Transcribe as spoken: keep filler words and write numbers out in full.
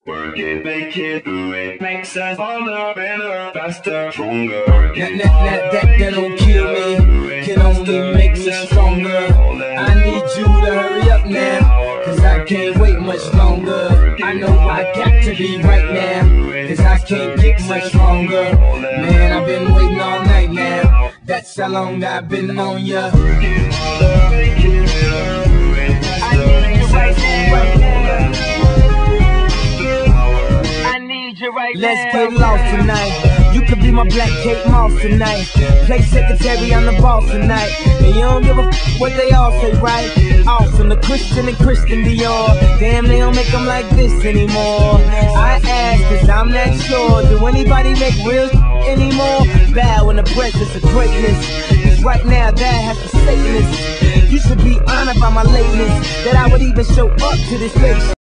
Work it, make it, do it, makes us harder, better, faster, stronger. That, that, that, that, that don't kill me, can only make me stronger. I need you to hurry up now, cause I can't wait much longer. I know I got to be right now, cause I can't get much longer. Man, I've been waiting all night now, that's how long I've been on ya. I need you right now, right now. Let's get lost tonight. You could be my Black Kate Moss tonight. Play secretary, I'm the boss tonight. And you don't give a f what they all say, right? Off from the Christian and Christian Dior. Damn, they don't make them like this anymore. I ask, cause I'm not sure. Do anybody make real anymore? Bow in the presence of greatness, cause right now that has to Satanist. You should be honored by my lateness, that I would even show up to this place.